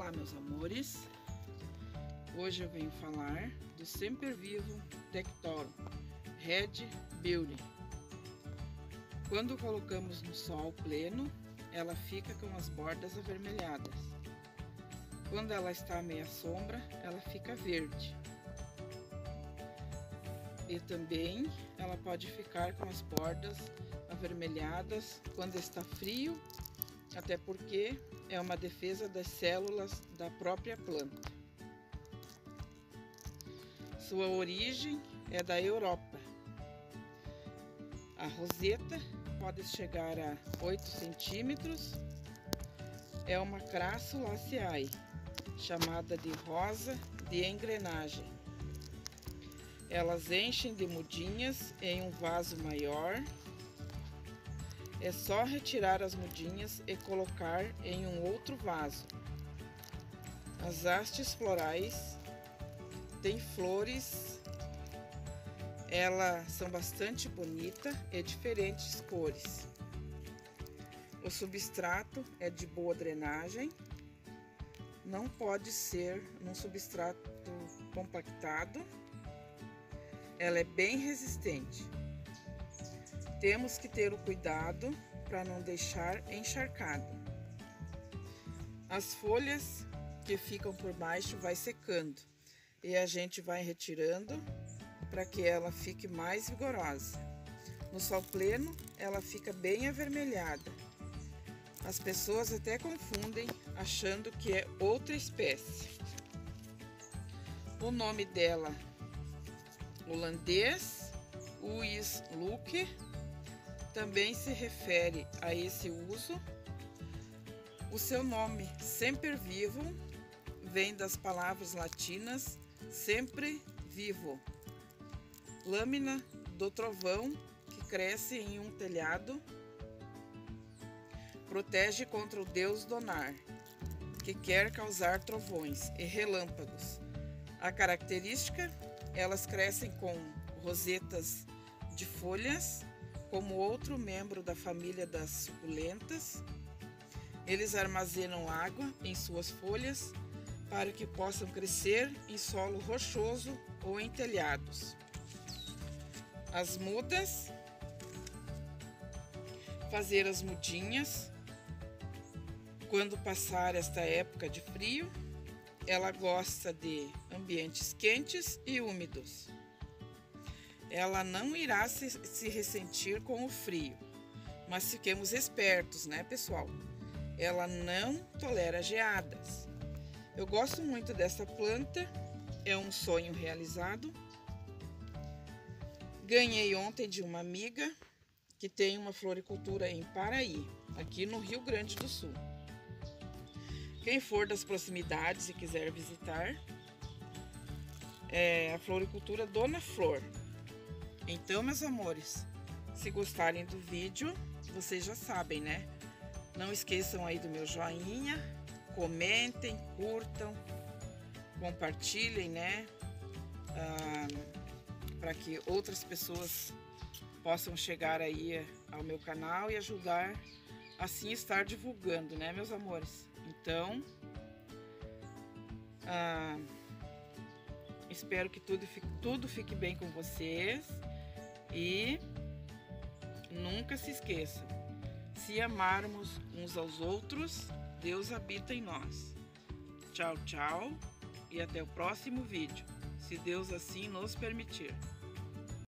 Olá, meus amores. Hoje eu venho falar do Sempervivo Tectorum Red Beauty. Quando colocamos no sol pleno, ela fica com as bordas avermelhadas. Quando ela está à meia sombra, ela fica verde. E também ela pode ficar com as bordas avermelhadas quando está frio, até porque é uma defesa das células da própria planta. Sua origem é da Europa. A roseta pode chegar a 8 centímetros. É uma Crassulaceae, chamada de rosa de engrenagem. Elas enchem de mudinhas em um vaso maior. É só retirar as mudinhas e colocar em um outro vaso. As hastes florais têm flores. Elas são bastante bonitas e diferentes cores. O substrato é de boa drenagem. Não pode ser num substrato compactado. Ela é bem resistente. Temos que ter o cuidado para não deixar encharcado. As folhas que ficam por baixo vai secando e a gente vai retirando para que ela fique mais vigorosa. No sol pleno, ela fica bem avermelhada. As pessoas até confundem achando que é outra espécie. O nome dela holandês, Huisluke, também se refere a esse uso. O seu nome Sempervivo vem das palavras latinas sempre vivo, lâmina do trovão que cresce em um telhado, protege contra o deus Donar, que quer causar trovões e relâmpagos. A característica, elas crescem com rosetas de folhas, como outro membro da família das suculentas. Eles armazenam água em suas folhas para que possam crescer em solo rochoso ou em telhados. As mudas, fazer as mudinhas quando passar esta época de frio. Ela gosta de ambientes quentes e úmidos. Ela não irá se ressentir com o frio, mas fiquemos espertos, né, pessoal? Ela não tolera geadas. Eu gosto muito dessa planta, é um sonho realizado. Ganhei ontem de uma amiga que tem uma floricultura em Paraí, aqui no Rio Grande do Sul. Quem for das proximidades e quiser visitar, é a floricultura Dona Flor. Então, meus amores, se gostarem do vídeo, vocês já sabem, né? Não esqueçam aí do meu joinha, comentem, curtam, compartilhem, né? Para que outras pessoas possam chegar aí ao meu canal e ajudar, assim, estar divulgando, né, meus amores? Então, espero que tudo fique bem com vocês. E nunca se esqueçam, se amarmos uns aos outros, Deus habita em nós. Tchau, tchau e até o próximo vídeo, se Deus assim nos permitir.